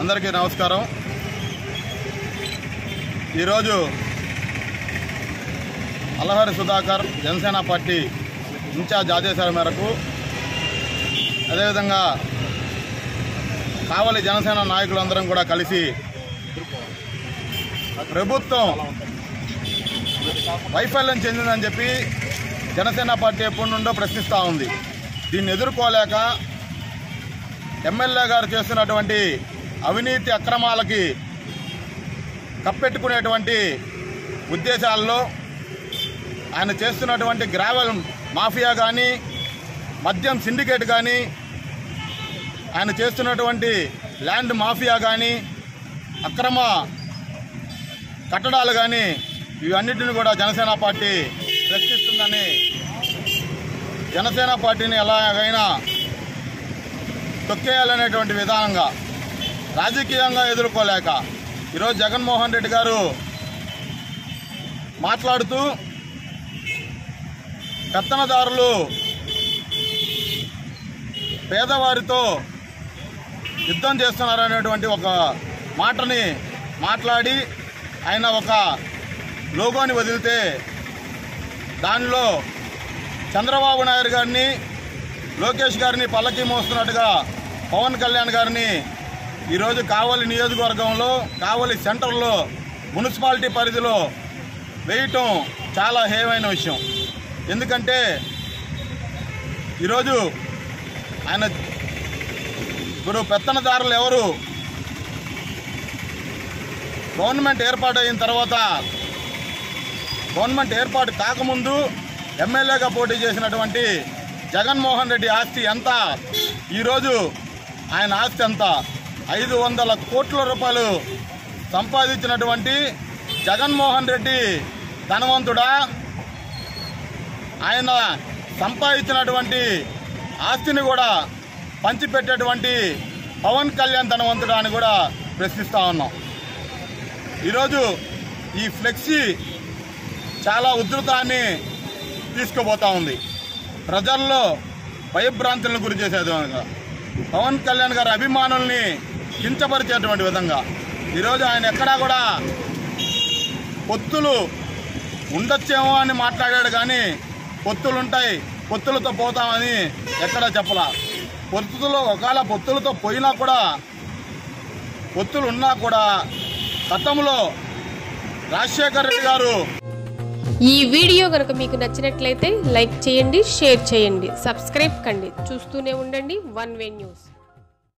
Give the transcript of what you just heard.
అందరికీ నమస్కారం। ఈరోజు అల్లహరి సుధాకర్ జనసేన పార్టీ ఇన్ఛార్జ్ ఆదేశాల మేరకు అదేవిధంగా కావలి జనసేన నాయకులందరం కూడా కలిసి ప్రభుత్వం వైఫల్యం చెందిందని చెప్పి జనసేన పార్టీ ఎప్పటి నుండో ప్రశ్నిస్తూ ఉంది। దీన్ని ఎదుర్కోలేక ఎమ్మెల్యే గారు చేస్తున్నటువంటి అవినీతి అక్రమాలకి కప్పెట్టుకునేటువంటి ఉద్దేశాల్లో ఆయన చేస్తున్నటువంటి గ్రావెల్ మాఫియా కానీ మద్యం సిండికేట్ కానీ ఆయన చేస్తున్నటువంటి ల్యాండ్ మాఫియా కానీ అక్రమ కట్టడాలు కానీ ఇవన్నిటిని కూడా జనసేన పార్టీ ప్రశ్నిస్తుందని జనసేన పార్టీని ఎలాగైనా తొక్కేయాలనేటువంటి విధానంగా రాజకీయంగా ఎదుర్కోలేక ఈరోజు జగన్మోహన్ రెడ్డి గారు మాట్లాడుతూ పెత్తనదారులు పేదవారితో యుద్ధం చేస్తున్నారనేటువంటి ఒక మాటని మాట్లాడి ఆయన ఒక లోగోని వదిలితే దానిలో చంద్రబాబు నాయుడు గారిని లోకేష్ గారిని పల్లకి మోస్తున్నట్టుగా పవన్ కళ్యాణ్ గారిని ఈరోజు కావలి నియోజకవర్గంలో కావలి సెంటర్లో మున్సిపాలిటీ పరిధిలో వేయటం చాలా హేయమైన విషయం। ఎందుకంటే ఈరోజు ఆయన ఇప్పుడు పెత్తనదారులు ఎవరు గవర్నమెంట్ ఏర్పాటు అయిన తర్వాత గవర్నమెంట్ ఏర్పాటు కాకముందు ఎమ్మెల్యేగా పోటీ చేసినటువంటి జగన్మోహన్ రెడ్డి ఆస్తి ఎంత, ఈరోజు ఆయన ఆస్తి ఎంత? 500 కోట్ల రూపాయలు సంపాదించినటువంటి జగన్మోహన్ రెడ్డి ధనవంతుడా? ఆయన సంపాదించినటువంటి ఆస్తిని కూడా పంచిపెట్టేటువంటి పవన్ కళ్యాణ్ ధనవంతుడా అని కూడా ప్రశ్నిస్తూ ఉన్నాం। ఈరోజు ఈ ఫ్లెక్సీ చాలా ఉధృతాన్ని తీసుకుపోతూ ఉంది, ప్రజల్లో భయభ్రాంతులను గురి చేసేది విధంగా, పవన్ కళ్యాణ్ గారి అభిమానుల్ని కించపరిచేటువంటి విధంగా ఈరోజు ఆయన ఎక్కడా కూడా పొత్తులు ఉండొచ్చేమో అని మాట్లాడాడు కానీ పొత్తులు ఉంటాయి పొత్తులతో పోతామని ఎక్కడా చెప్పలా। పొత్తులో ఒకవేళ పొత్తులతో పోయినా కూడా పొత్తులు ఉన్నా కూడా గతంలో రాజశేఖర్ రెడ్డి గారు ఈ వీడియో కనుక మీకు నచ్చినట్లయితే లైక్ చేయండి, షేర్ చేయండి, సబ్స్క్రైబ్ కండి, చూస్తూనే ఉండండి వన్ వే న్యూస్।